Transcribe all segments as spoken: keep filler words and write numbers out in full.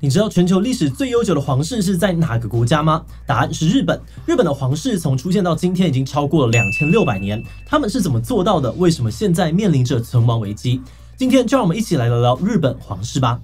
你知道全球历史最悠久的皇室是在哪个国家吗？答案是日本。日本的皇室从出现到今天已经超过了两千六百年，他们是怎么做到的？为什么现在面临着存亡危机？今天就让我们一起来聊聊日本皇室吧。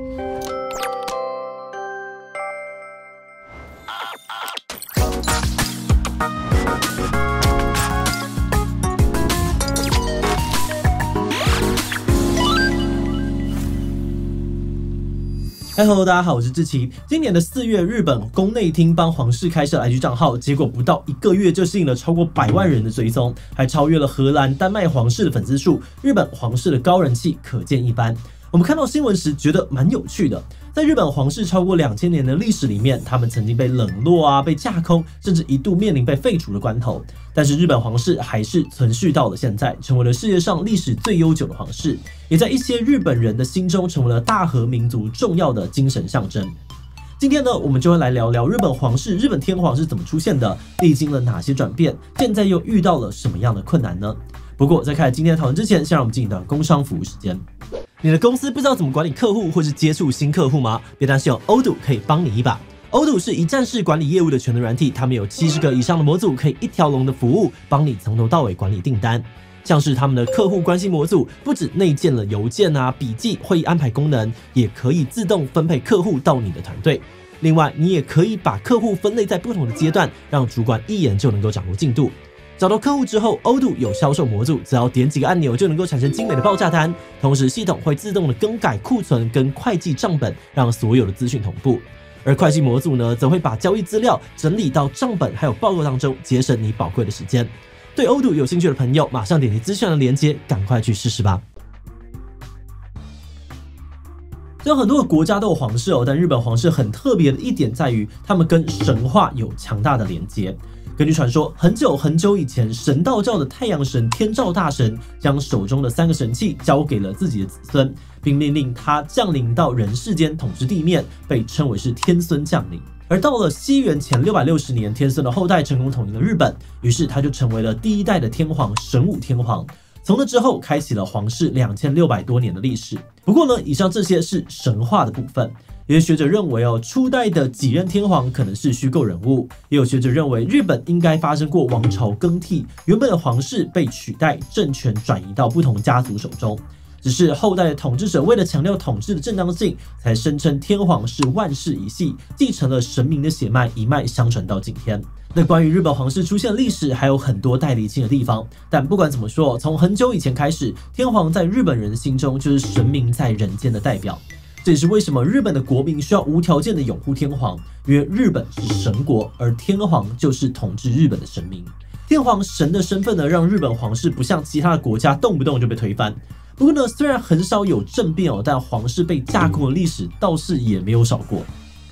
嗨 ，Hello， 大家好，我是志奇。今年的四月，日本宫内厅帮皇室开设了 I G 账号，结果不到一个月就吸引了超过百万人的追踪，还超越了荷兰、丹麦皇室的粉丝数。日本皇室的高人气可见一斑。我们看到新闻时觉得蛮有趣的，在日本皇室超过两千年的历史里面，他们曾经被冷落啊，被架空，甚至一度面临被废除的关头。但是日本皇室还是存续到了现在，成为了世界上历史最悠久的皇室，也在一些日本人的心中成为了大和民族重要的精神象征。今天呢，我们就会来聊聊日本皇室、日本天皇是怎么出现的，历经了哪些转变，现在又遇到了什么样的困难呢？不过在开始今天的讨论之前，先让我们进一段工商服务时间。你的公司不知道怎么管理客户或是接触新客户吗？别担心，有 Odoo 可以帮你一把。Odoo 是一站式管理业务的全能软体，他们有七十个以上的模组，可以一条龙的服务，帮你从头到尾管理订单。像是他们的客户关系模组，不只内建了邮件啊、笔记、会议安排功能，也可以自动分配客户到你的团队。另外，你也可以把客户分类在不同的阶段，让主管一眼就能够掌握进度。找到客户之后 ，Odoo 有销售模组，只要点几个按钮就能够产生精美的报价单。同时，系统会自动的更改库存跟会计账本，让所有的资讯同步。而会计模组呢，则会把交易资料整理到账本还有报告当中，节省你宝贵的时间。对 Odoo 有兴趣的朋友，马上点击资讯的连结，赶快去试试吧。虽然很多的国家都有皇室哦，但日本皇室很特别的一点在于，他们跟神话有强大的连结。根据传说，很久很久以前，神道教的太阳神天照大神将手中的三个神器交给了自己的子孙，并命令他降临到人世间统治地面，被称为是天孙降临。而到了西元前六百六十年，天孙的后代成功统一了日本，于是他就成为了第一代的天皇神武天皇。从那之后，开启了皇室两千六百多年的历史。不过呢，以上这些是神话的部分。有些学者认为哦，初代的几任天皇可能是虚构人物，也有学者认为日本应该发生过王朝更替，原本的皇室被取代，政权转移到不同家族手中。只是后代的统治者为了强调统治的正当性，才声称天皇是万世一系，继承了神明的血脉，一脉相传到今天。那关于日本皇室出现的历史还有很多待厘清的地方，但不管怎么说，从很久以前开始，天皇在日本人心中就是神明在人间的代表。这也是为什么日本的国民需要无条件的拥护天皇，因为日本是神国，而天皇就是统治日本的神明。天皇神的身份呢，让日本皇室不像其他的国家动不动就被推翻。不过呢，虽然很少有政变哦，但皇室被架空的历史倒是也没有少过。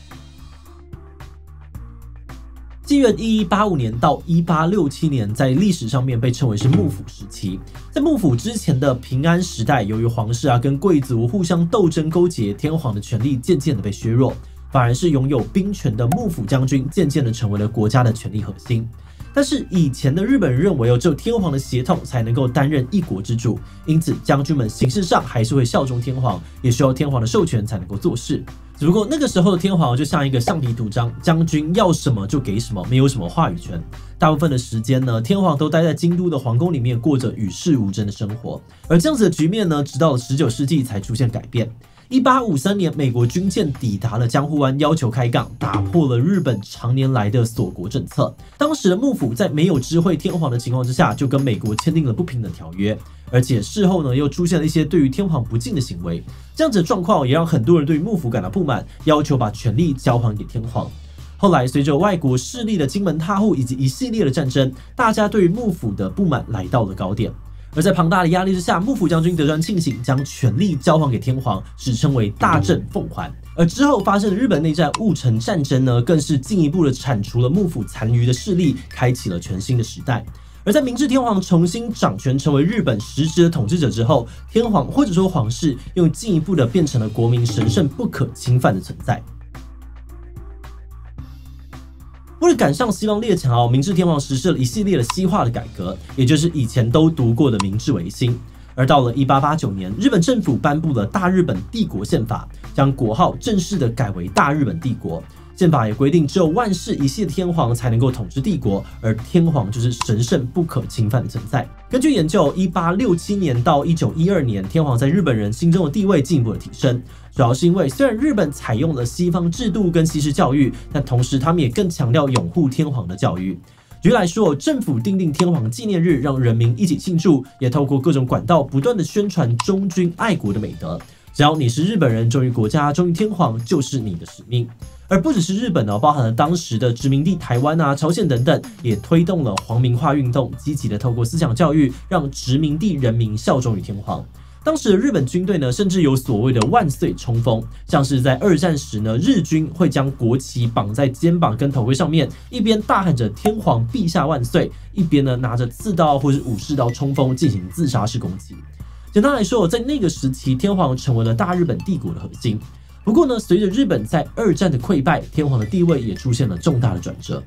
纪元一一八五年到一八六七年，在历史上面被称为是幕府时期。在幕府之前的平安时代，由于皇室啊跟贵族互相斗争勾结，天皇的权力渐渐的被削弱，反而是拥有兵权的幕府将军渐渐的成为了国家的权力核心。但是以前的日本人认为哦，只有天皇的血统才能够担任一国之主，因此将军们形式上还是会效忠天皇，也需要天皇的授权才能够做事。只不过那个时候的天皇就像一个橡皮图章，将军要什么就给什么，没有什么话语权。大部分的时间呢，天皇都待在京都的皇宫里面，过着与世无争的生活。而这样子的局面呢，直到了十九世纪才出现改变。一八五三年，美国军舰抵达了江户湾，要求开港，打破了日本常年来的锁国政策。当时的幕府在没有知会天皇的情况之下，就跟美国签订了不平等条约，而且事后呢，又出现了一些对于天皇不敬的行为。这样子的状况也让很多人对幕府感到不满，要求把权力交还给天皇。后来，随着外国势力的金门踏户以及一系列的战争，大家对于幕府的不满来到了高点。而在庞大的压力之下，幕府将军德川庆喜将权力交还给天皇，史称为大政奉还。而之后发生的日本内战戊辰战争呢，更是进一步的铲除了幕府残余的势力，开启了全新的时代。而在明治天皇重新掌权，成为日本实质的统治者之后，天皇或者说皇室又进一步的变成了国民神圣不可侵犯的存在。为了赶上西方列强哦，明治天皇实施了一系列的西化的改革，也就是以前都读过的明治维新。 而到了一八八九年，日本政府颁布了大日本帝国宪法，将国号正式的改为大日本帝国。宪法也规定，只有万世一系的天皇才能够统治帝国，而天皇就是神圣不可侵犯的存在。根据研究，一八六七年到一九一二年，天皇在日本人心中的地位进一步的提升，主要是因为虽然日本采用了西方制度跟西式教育，但同时他们也更强调拥护天皇的教育。举例来说，政府订定天皇纪念日，让人民一起庆祝，也透过各种管道不断的宣传忠君爱国的美德。只要你是日本人，忠于国家，忠于天皇，就是你的使命。而不只是日本呢，包含了当时的殖民地台湾啊、朝鲜等等，也推动了皇民化运动，积极的透过思想教育，让殖民地人民效忠于天皇。当时的日本军队呢，甚至有所谓的万岁冲锋，像是在二战时呢，日军会将国旗绑在肩膀跟头盔上面，一边大喊着天皇陛下万岁，一边呢拿着刺刀或是武士刀冲锋进行自杀式攻击。简单来说，在那个时期，天皇成为了大日本帝国的核心。不过呢，随着日本在二战的溃败，天皇的地位也出现了重大的转折。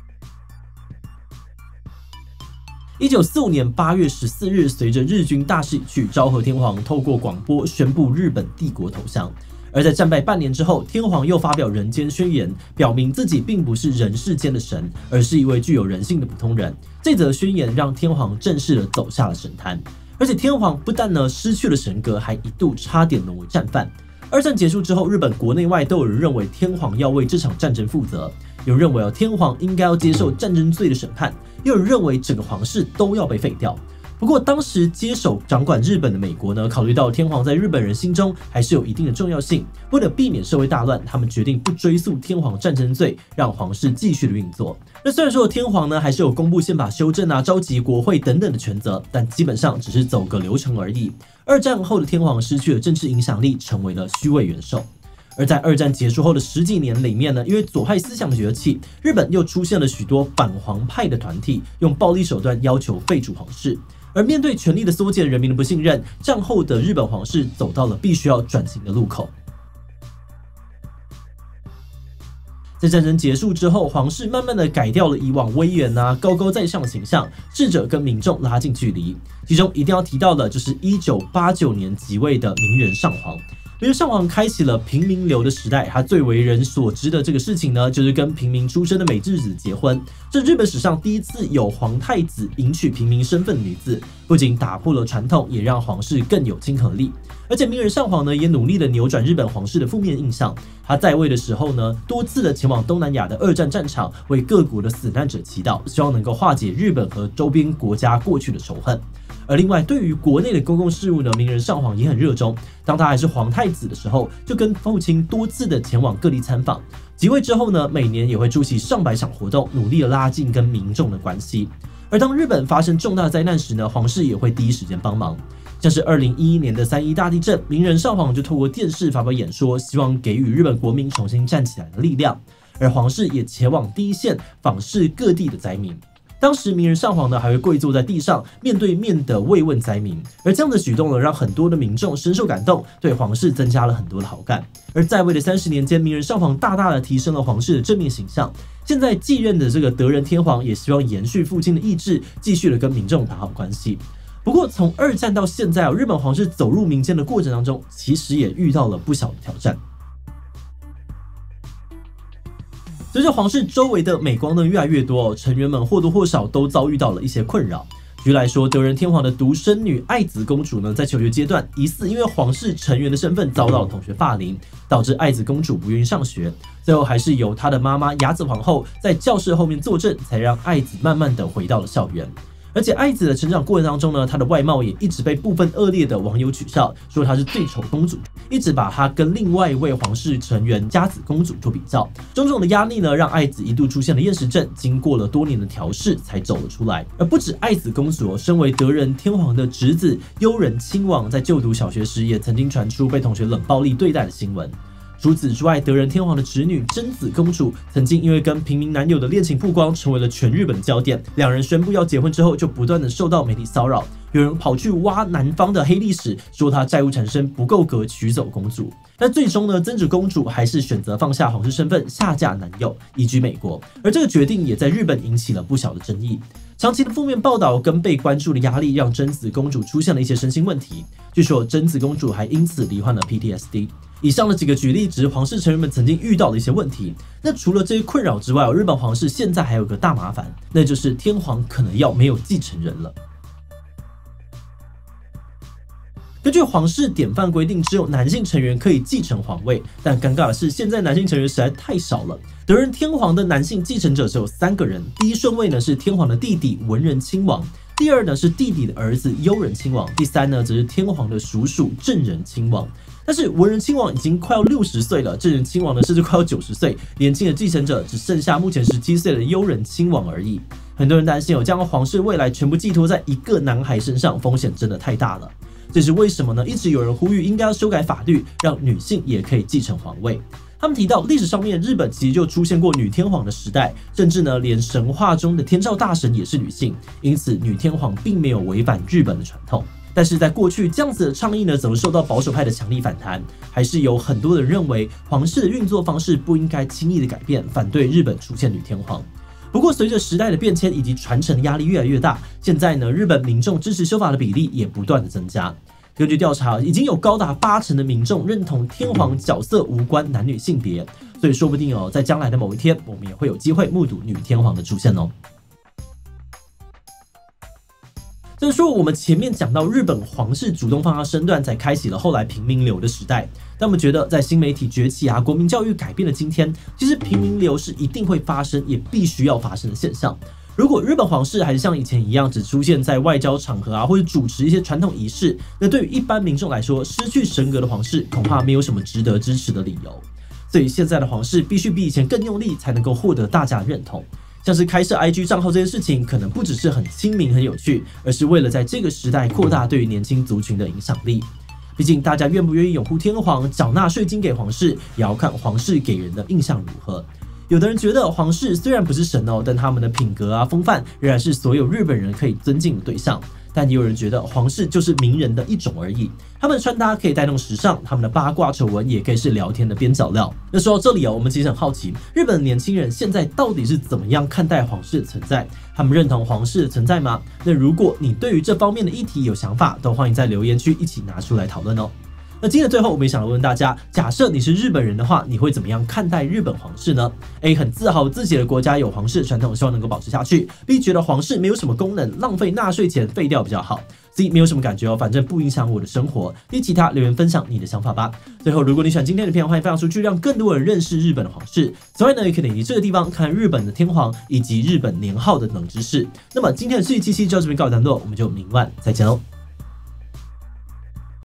一九四五年八月十四日，随着日军大势已去，昭和天皇透过广播宣布日本帝国投降。而在战败半年之后，天皇又发表人间宣言，表明自己并不是人世间的神，而是一位具有人性的普通人。这则宣言让天皇正式的走下了神坛，而且天皇不但呢失去了神格，还一度差点沦为战犯。二战结束之后，日本国内外都有人认为天皇要为这场战争负责，有人认为天皇应该要接受战争罪的审判，也有人认为整个皇室都要被废掉。不过，当时接手掌管日本的美国呢，考虑到天皇在日本人心中还是有一定的重要性，为了避免社会大乱，他们决定不追诉天皇战争罪，让皇室继续的运作。那虽然说天皇呢还是有公布宪法修正啊、召集国会等等的权责，但基本上只是走个流程而已。二战后的天皇失去了政治影响力，成为了虚位元首。而在二战结束后的十几年里面呢，因为左派思想的崛起，日本又出现了许多反皇派的团体，用暴力手段要求废除皇室。而面对权力的缩减、人民的不信任，战后的日本皇室走到了必须要转型的路口。在战争结束之后，皇室慢慢的改掉了以往威严啊、高高在上的形象，试着跟民众拉近距离。其中一定要提到的就是一九八九年即位的明仁上皇。明仁上皇开启了平民流的时代，他最为人所知的这个事情呢，就是跟平民出身的美智子结婚。这日本史上第一次有皇太子迎娶平民身份的女子，不仅打破了传统，也让皇室更有亲和力。而且明仁上皇呢，也努力的扭转日本皇室的负面印象。他在位的时候呢，多次的前往东南亚的二战战场，为各国的死难者祈祷，希望能够化解日本和周边国家过去的仇恨。而另外，对于国内的公共事务呢，明仁上皇也很热衷。当他还是皇太子的时候，就跟父亲多次的前往各地参访。即位之后呢，每年也会出席上百场活动，努力的拉近跟民众的关系。而当日本发生重大灾难时呢，皇室也会第一时间帮忙。像是二零一一年的三一大地震，明仁上皇就透过电视发表演说，希望给予日本国民重新站起来的力量。而皇室也前往第一线访视各地的灾民。当时明仁上皇呢还会跪坐在地上，面对面的慰问灾民，而这样的举动呢，让很多的民众深受感动，对皇室增加了很多的好感。而在位的三十年间，明仁上皇大大的提升了皇室的正面形象。现在继任的这个德仁天皇也希望延续父亲的意志，继续的跟民众打好关系。不过从二战到现在，日本皇室走入民间的过程当中，其实也遇到了不小的挑战。随着皇室周围的镁光灯越来越多，成员们或多或少都遭遇到了一些困扰。举例来说，德仁天皇的独生女爱子公主呢，在求学阶段疑似因为皇室成员的身份遭到了同学霸凌，导致爱子公主不愿意上学。最后还是由她的妈妈雅子皇后在教室后面坐镇，才让爱子慢慢的回到了校园。而且爱子的成长过程当中呢，她的外貌也一直被部分恶劣的网友取笑，说她是最丑公主，一直把她跟另外一位皇室成员佳子公主做比较。种种的压力呢，让爱子一度出现了厌食症，经过了多年的调试才走了出来。而不止爱子公主，身为德仁天皇的侄子悠仁亲王，在就读小学时也曾经传出被同学冷暴力对待的新闻。除此之外，德仁天皇的侄女贞子公主曾经因为跟平民男友的恋情曝光，成为了全日本的焦点。两人宣布要结婚之后，就不断的受到媒体骚扰，有人跑去挖男方的黑历史，说他债务缠身，不够格娶走公主。但最终呢，贞子公主还是选择放下皇室身份，下嫁男友，移居美国。而这个决定也在日本引起了不小的争议。 长期的负面报道跟被关注的压力，让贞子公主出现了一些身心问题。据说贞子公主还因此罹患了 P T S D。以上的几个举例只是皇室成员们曾经遇到的一些问题。那除了这些困扰之外，日本皇室现在还有个大麻烦，那就是天皇可能要没有继承人了。根据皇室典范规定，只有男性成员可以继承皇位，但尴尬的是，现在男性成员实在太少了。德仁天皇的男性继承者只有三个人，第一顺位呢是天皇的弟弟文仁亲王，第二呢是弟弟的儿子悠仁亲王，第三呢则是天皇的叔叔正仁亲王。但是文仁亲王已经快要六十岁了，正仁亲王呢甚至快要九十岁，年轻的继承者只剩下目前十七岁的悠仁亲王而已。很多人担心，有这样的皇室未来全部寄托在一个男孩身上，风险真的太大了。这是为什么呢？一直有人呼吁应该要修改法律，让女性也可以继承皇位。他们提到，历史上面日本其实就出现过女天皇的时代，甚至呢连神话中的天照大神也是女性，因此女天皇并没有违反日本的传统。但是在过去，这样子的倡议呢，总是受到保守派的强力反弹，还是有很多人认为皇室的运作方式不应该轻易的改变，反对日本出现女天皇。不过，随着时代的变迁以及传承的压力越来越大，现在呢，日本民众支持修法的比例也不断的增加。根据调查，已经有高达八成的民众认同天皇角色无关男女性别，所以说不定哦，在将来的某一天，我们也会有机会目睹女天皇的出现哦。就是说，我们前面讲到日本皇室主动放下身段，才开启了后来平民流的时代。但我们觉得，在新媒体崛起啊、国民教育改变的今天，其实平民流是一定会发生，也必须要发生的现象。如果日本皇室还是像以前一样，只出现在外交场合啊，或者主持一些传统仪式，那对于一般民众来说，失去神格的皇室恐怕没有什么值得支持的理由。所以现在的皇室必须比以前更用力，才能够获得大家的认同。像是开设 I G 账号这件事情，可能不只是很亲民、很有趣，而是为了在这个时代扩大对于年轻族群的影响力。毕竟，大家愿不愿意拥护天皇、缴纳税金给皇室，也要看皇室给人的印象如何。有的人觉得皇室虽然不是神哦，但他们的品格啊、风范仍然是所有日本人可以尊敬的对象。但也有人觉得皇室就是名人的一种而已，他们的穿搭可以带动时尚，他们的八卦丑闻也可以是聊天的边角料。那说到这里啊，我们其实很好奇，日本的年轻人现在到底是怎么样看待皇室的存在？他们认同皇室的存在吗？那如果你对于这方面的议题有想法，都欢迎在留言区一起拿出来讨论哦。那今天的最后，我们也想问大家，假设你是日本人的话，你会怎么样看待日本皇室呢 ？A 很自豪自己的国家有皇室的传统，希望能够保持下去。B 觉得皇室没有什么功能，浪费纳税钱，废掉比较好。C 没有什么感觉哦，反正不影响我的生活。D 其他留言分享你的想法吧。最后，如果你喜欢今天的片，欢迎分享出去，让更多人认识日本的皇室。此外呢，也可以点击这个地方看日本的天皇以及日本年号的冷知识。那么今天的世纪七七就到这边告一段落，我们就明晚再见喽。